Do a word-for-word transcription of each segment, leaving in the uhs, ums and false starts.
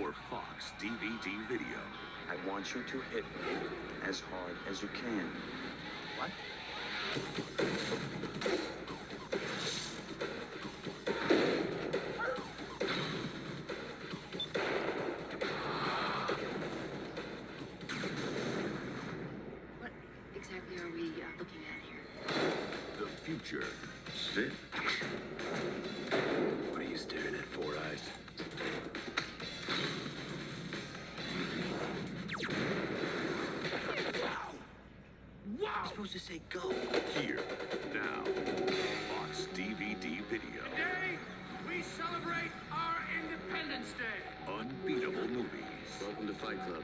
for Fox D V D Video. I want you to hit me as hard as you can. What? What exactly are we uh, looking at here? The future. Sit. What are you staring at, Four Eyes? Wow! I'm supposed to say go. Here, now. Fox D V D Video. Today, we celebrate our Independence Day. Unbeatable movies. Welcome to Fight Club.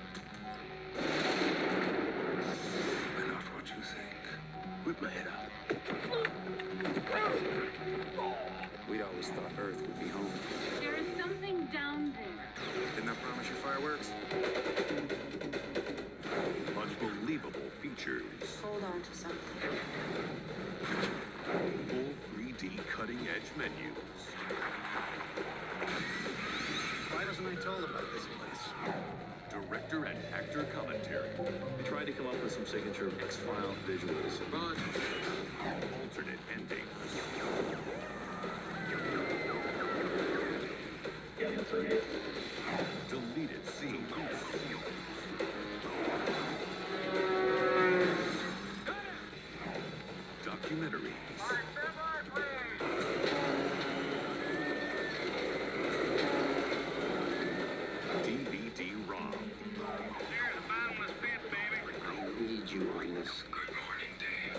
I'm not what you think. Whip my head out. We'd always thought Earth would be home. There is something down there. Didn't I promise you fireworks? Unbelievable features. Hold on to something. Full three D cutting-edge menus. Why wasn't I told about this place? Director and actor commentary. We tried to come up with some signature X-File visuals. But Alternate endings. Deleted scenes. Documentaries. D V D ROM. There, the bottomless pit, baby. I need you on this. Good morning, Dave.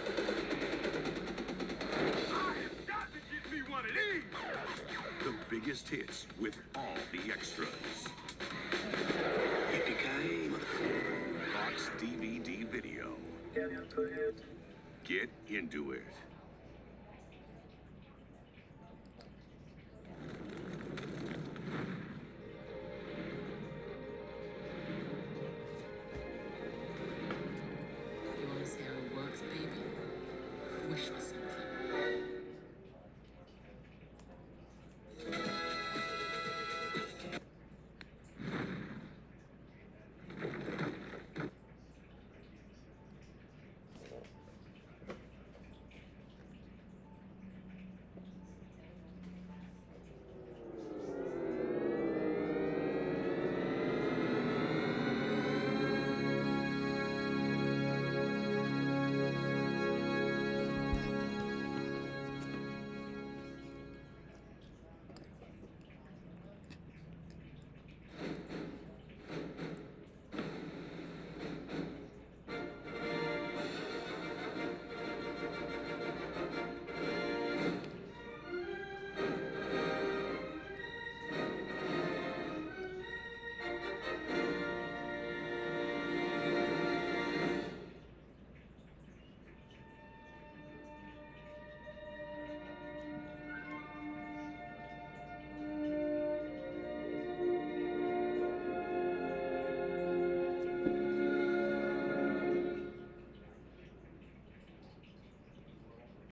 I have got to get me one of these. The biggest hits with all the extras. Yippee-ki-yay, motherfucker. Fox D V D Video. Get into it.